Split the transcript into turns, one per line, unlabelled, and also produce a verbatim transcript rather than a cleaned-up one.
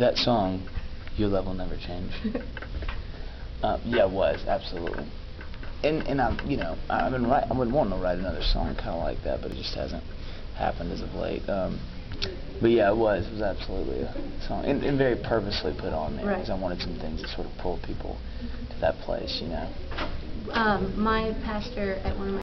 That song, Your Love Will Never Change. uh, yeah, it was, absolutely. And and I'm, you know, I've been write, I would want to write another song kind of like that, but it just hasn't happened as of late. Um, but yeah, it was. It was absolutely a song, and, and very purposely put on there because
Right.
I wanted some things to sort of pull people to that place, you know.
Um, my pastor at one of my